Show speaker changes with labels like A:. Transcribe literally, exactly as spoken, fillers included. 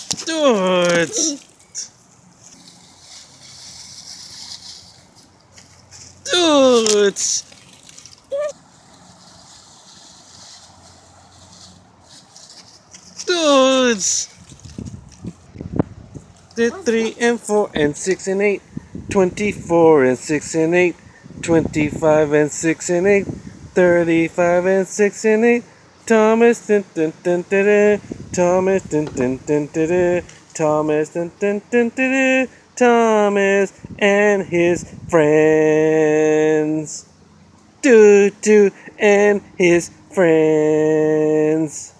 A: Thoots! Thoots! Thoots! The three and four and six and eight, twenty-four and six and eight, twenty-five and six and eight, thirty-five and six and eight. Thomas, dun, dun, dun, dun, dun. Thomas, dun, dun, dun, dun, dun. Thomas, dun, dun, dun, dun, dun. Thomas and his friends. Doo doo and his friends.